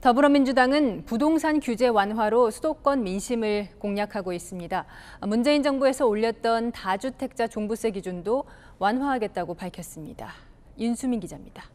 더불어민주당은 부동산 규제 완화로 수도권 민심을 공략하고 있습니다. 문재인 정부에서 올렸던 다주택자 종부세 기준도 완화하겠다고 밝혔습니다. 윤수민 기자입니다.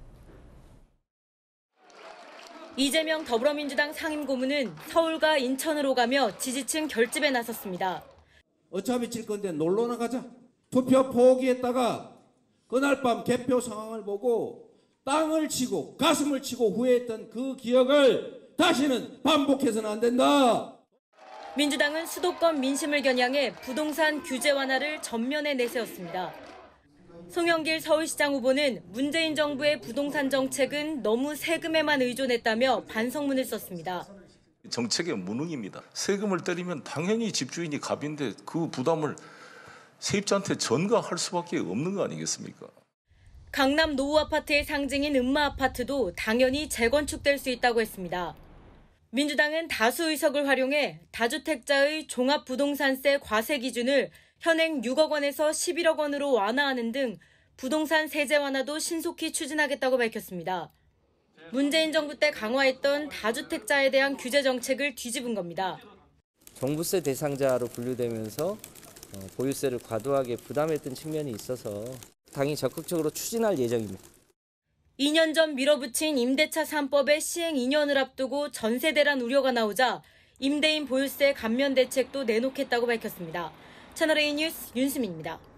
이재명 더불어민주당 상임고문은 서울과 인천으로 가며 지지층 결집에 나섰습니다. 어차피 질 건데 놀러 나가자. 투표 포기했다가 그날 밤 개표 상황을 보고 땅을 치고 가슴을 치고 후회했던 그 기억을 다시는 반복해서는 안 된다. 민주당은 수도권 민심을 겨냥해 부동산 규제 완화를 전면에 내세웠습니다. 송영길 서울시장 후보는 문재인 정부의 부동산 정책은 너무 세금에만 의존했다며 반성문을 썼습니다. 정책의 무능입니다. 세금을 때리면 당연히 집주인이 갑인데 그 부담을 세입자한테 전가할 수밖에 없는 거 아니겠습니까? 강남 노후 아파트의 상징인 음마 아파트도 당연히 재건축될 수 있다고 했습니다. 민주당은 다수 의석을 활용해 다주택자의 종합부동산세 과세 기준을 현행 6억 원에서 11억 원으로 완화하는 등 부동산 세제 완화도 신속히 추진하겠다고 밝혔습니다. 문재인 정부 때 강화했던 다주택자에 대한 규제 정책을 뒤집은 겁니다. 종부세 대상자로 분류되면서 보유세를 과도하게 부담했던 측면이 있어서 당이 적극적으로 추진할 예정입니다. 2년 전 밀어붙인 임대차 3법의 시행 2년을 앞두고 전세 대란 우려가 나오자 임대인 보유세 감면 대책도 내놓겠다고 밝혔습니다. 채널A 뉴스 윤수민입니다.